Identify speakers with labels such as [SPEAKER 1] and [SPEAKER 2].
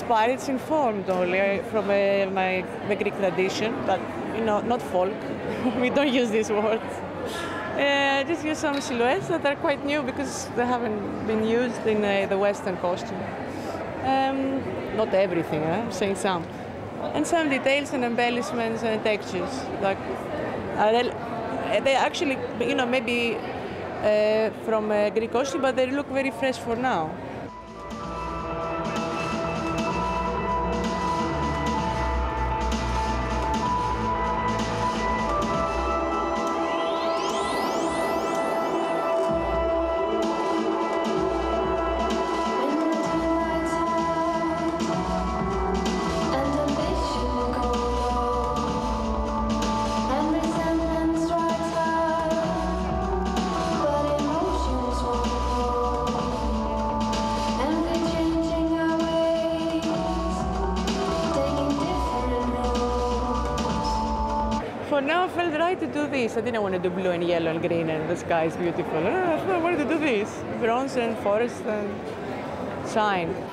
[SPEAKER 1] inspired, it's informed only from the Greek tradition, but not folk. We don't use these words. Just use some silhouettes that are quite new because they haven't been used in the Western costume. Not everything, I'm saying some. And some details and embellishments and textures. Like, they actually, maybe from Greek costume, but they look very fresh for now. For now, I felt right to do this. I didn't want to do blue and yellow and green and the sky is beautiful. I wanted to do this, bronze and forest and shine.